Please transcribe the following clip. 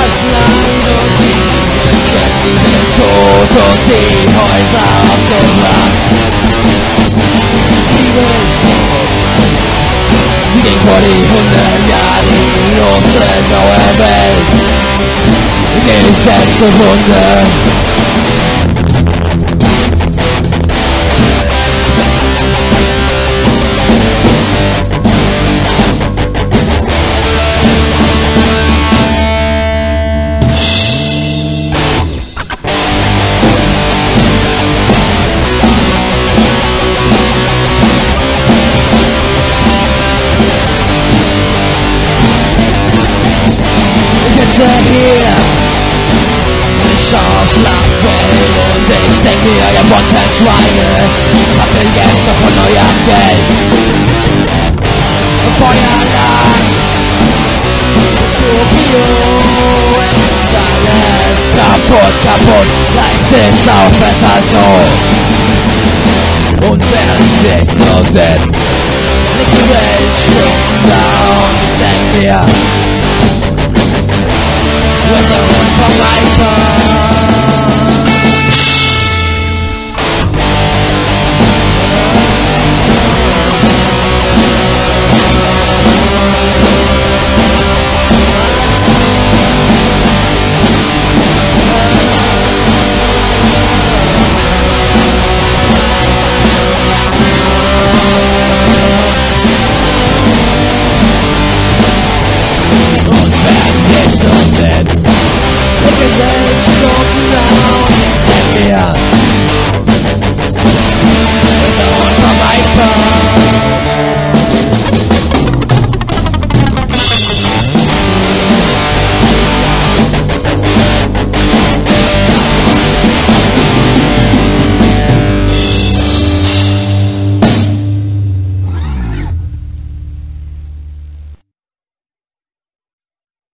das Land und die Menschen sind tot und die Häuser abgebrannt. Liebe ist tot. Sie ging vor die 100 Jahre in unsere neue Welt. Gesetze Wunder. Hier ich schau Schlachtfeld und ich denk mir, ihr Monten Schweine hatte jetzt noch von eurem Geld. Feuerland, Tokio ist alles kaputt, leicht ist auch besser so. Und während ich so sitz, liegt die Welt still da und ich denk mir, we're the one for und wenn ich so sitz, the Welt stoppen now.